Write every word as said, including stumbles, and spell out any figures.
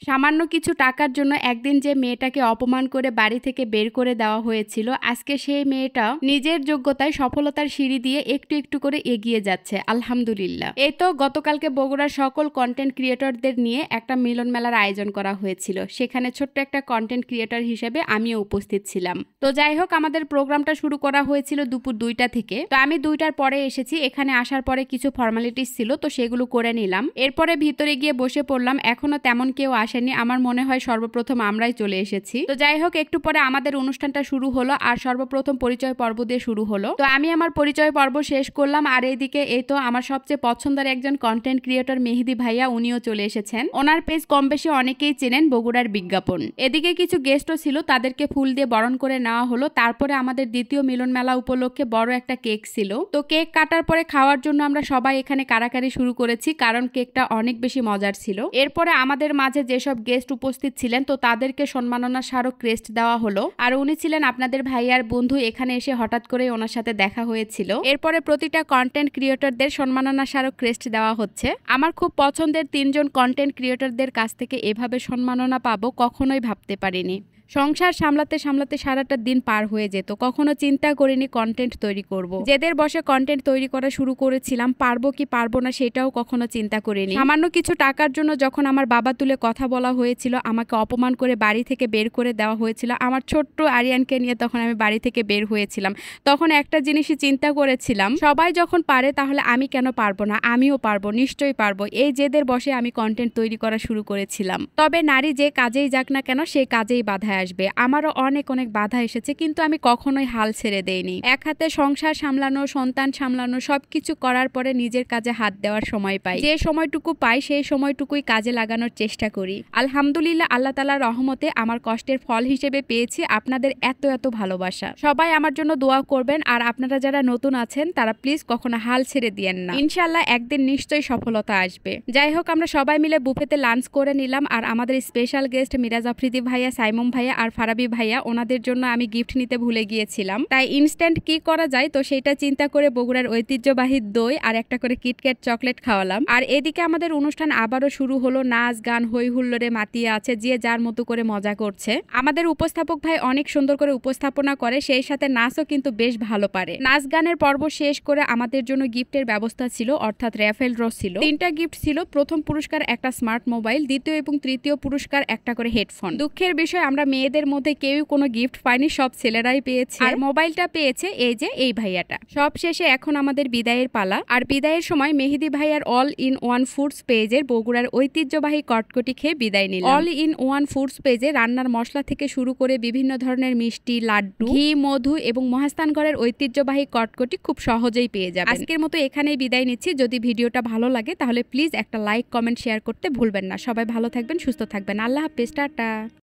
সামান্য কিছু টাকার জন্য একদিন যে মেয়েটাকে অপমান করে বাড়ি থেকে বের করে দেওয়া হয়েছিল, আজকে সেই মেয়েটা নিজের যোগ্যতায় সফলতার সিঁড়ি দিয়ে একটু একটু করে এগিয়ে যাচ্ছে, আলহামদুলিল্লাহ। এই তো গতকালকে বগুড়ার সকল কন্টেন্ট ক্রিয়েটরদের নিয়ে একটা মিলন মেলার আয়োজন করা হয়েছিল। সেখানে ছোট্ট একটা কন্টেন্ট ক্রিয়েটর হিসেবে আমিও উপস্থিত ছিলাম। তো যাই হোক, আমাদের প্রোগ্রামটা শুরু করা হয়েছিল দুপুর দুইটা থেকে। তো আমি দুইটার পরে এসেছি। এখানে আসার পরে কিছু ফর্মালিটিস ছিল, তো সেগুলো করে নিলাম। এরপরে ভিতরে গিয়ে বসে পড়লাম। এখনো তেমন কেউ আসেনি, আমার মনে হয় সর্বপ্রথম আমরাই চলে এসেছি। তো যাই হোক, একটু পরে আমাদের অনুষ্ঠানটা শুরু হলো আর সর্বপ্রথম পরিচয় পর্ব দিয়ে শুরু হলো। তো আমি আমার পরিচয় পর্ব শেষ করলাম আর এইদিকে এই তো আমার সবচেয়ে পছন্দের একজন কন্টেন্ট ক্রিয়েটর মেহেদি ভাইয়া, উনিও চলে এসেছেন। ওনার পেজ কম বেশি অনেকেই চেনেন, বগুড়ার বিজ্ঞাপন। এদিকে কিছু গেস্টও ছিল, তাদেরকে ফুল দিয়ে বরণ করে নেওয়া হলো। তারপরে আমাদের দ্বিতীয় মিলন মেলা উপলক্ষে বড় একটা কেক ছিল। তো কেক কাটার পরে খাওয়ার জন্য আমরা সবাই এখানে কারাকারি শুরু করেছি, কারণ কেকটা অনেক বেশি মজার ছিল। এরপরে আমাদের মাঝে যেসব গেস্ট উপস্থিত ছিলেন, তো তাদেরকে সম্মাননা স্মারক ক্রেস্ট দেওয়া হলো। আর উনি ছিলেন আপনাদের ভাইয়ার বন্ধু, এখানে এসে হঠাৎ করে ওনার সাথে দেখা হয়েছিল। এরপরে প্রতিটা কন্টেন্ট ক্রিয়েটরদের সম্মাননা স্মারক ক্রেস্ট দেওয়া হচ্ছে। আমার খুব পছন্দের তিনজন কন্টেন্ট ক্রিয়েটরদের কাছ থেকে এভাবে সম্মাননা পাবো কখনোই ভাবতে পারিনি। সংসার সামলাতে সামলাতে সারাটা দিন পার হয়ে যেত, কখনো চিন্তা করিনি কন্টেন্ট তৈরি করব। যেদের বসে কন্টেন্ট তৈরি করা শুরু করেছিলাম, পারবো কি পারবো না সেটাও কখনো চিন্তা করিনি। সামান্য কিছু টাকার জন্য যখন আমার বাবা তুলে কথা বলা হয়েছিল, আমাকে অপমান করে বাড়ি থেকে বের করে দেওয়া হয়েছিল, আমার ছোট্ট আরিয়ানকে নিয়ে তখন আমি বাড়ি থেকে বের হয়েছিলাম। তখন একটা জিনিসই চিন্তা করেছিলাম, সবাই যখন পারে তাহলে আমি কেন পারবো না, আমিও পারবো, নিশ্চয়ই পারবো। এই জেদের বসে আমি কন্টেন্ট তৈরি করা শুরু করেছিলাম। তবে নারী যে কাজেই যাক না কেন, সে কাজেই বাধা আসবে। আমারও অনেক অনেক বাধা এসেছে, কিন্তু আমি কখনোই হাল ছেড়ে দেইনি। এক হাতে সংসার সামলানো, সন্তান সামলানো, সবকিছু করার পরে নিজের কাজে হাত দেওয়ার সময় পাই। যে সময়টুকু পাই সেই সময়টুকুই কাজে লাগানোর চেষ্টা করি। আলহামদুলিল্লাহ, আল্লাহ তাআলার রহমতে আমার কষ্টের ফল হিসেবে পেয়েছি আপনাদের এত এত ভালোবাসা। সবাই আমার জন্য দোয়া করবেন, আর আপনারা যারা নতুন আছেন তারা প্লিজ কখনো হাল ছেড়ে দিয়েন না। ইনশাআল্লাহ একদিন নিশ্চয়ই সফলতা আসবে। যাই হোক, আমরা সবাই মিলে বুফেতে লাঞ্চ করে নিলাম। আর আমাদের স্পেশাল গেস্ট মিরাজ আফ্রিদি ভাইয়া, সাইমুন ভাইয়া আর ফারাবি ভাইয়া, ওনাদের জন্য আমি গিফট নিতে ভুলে গিয়েছিলাম। তাই ইনস্ট্যান্ট কি করা যায়, তো সেটা চিন্তা করে বগুড়ার ঐতিহ্যবাহী দই আর একটা করে কিটক্যাট চকলেট খাওয়ালাম। আর এদিকে আমাদের অনুষ্ঠান আবারও শুরু হলো। নাচ গান হই হুল্লোড়ে মাতিয়ে আছে, যে যার মতো করে মজা করছে। আমাদের উপস্থাপক ভাই অনেক সুন্দর করে উপস্থাপনা করে, সেই সাথে নাচও কিন্তু বেশ ভালো পারে। নাচ গানের পর্ব শেষ করে আমাদের জন্য গিফটের ব্যবস্থা ছিল, অর্থাৎ র্যাফেল ড্র ছিল। তিনটা গিফট ছিল। প্রথম পুরস্কার একটা স্মার্ট মোবাইল, দ্বিতীয় এবং তৃতীয় পুরস্কার একটা করে হেডফোন। দুঃখের বিষয়, আমরা মেয়েদের মধ্যে কেউ কোনো গিফট পায়নি, সব ছেলেরাই পেয়েছে। আর মোবাইলটা পেয়েছে এই যে এই ভাইয়াটা। সব শেষে এখন আমাদের বিদায়ের পালা। আর বিদায়ের সময় মেহেদি ভাইয়ার অল ইন ওয়ান ফুডস পেজের বগুড়ার ঐতিহ্যবাহী কটকটি খেয়ে বিদায় নিলাম। অল ইন ওয়ান ফুডস পেজে রান্নার মশলা থেকে শুরু করে বিভিন্ন ধরনের মিষ্টি, লাড্ডু, ঘি, মধু এবং মহাস্থানগড়ের ঐতিহ্যবাহী কটকটি খুব সহজেই পেয়ে যাবেন। আজকের মতো এখানেই বিদায় নিচ্ছি। যদি ভিডিওটা ভালো লাগে তাহলে প্লিজ একটা লাইক, কমেন্ট, শেয়ার করতে ভুলবেন না। সবাই ভালো থাকবেন, সুস্থ থাকবেন। আল্লাহ হাফেজ, টাটা।